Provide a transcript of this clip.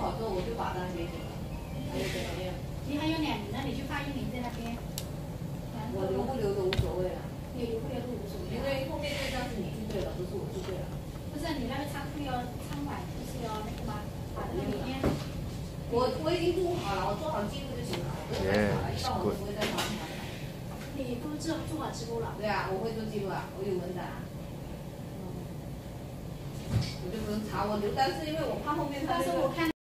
好之后，我就把单给你了。还有怎么样？ 你还有2年，那你去发1年在那边。 我留不留都无所谓啊。 你留不留都无所谓。 因为后面这张是你记对了，不是我记对了。 不是你那个仓库要仓管，不是要那个吗？把那个里面。 我已经做好了，我做好记录就行了，我不用再查了，一般我不会再查出来。 你都做好记录了？ 对啊，我会做记录啊，我有文档。我就不用查，我留单是因为我怕后面他。 但是我看。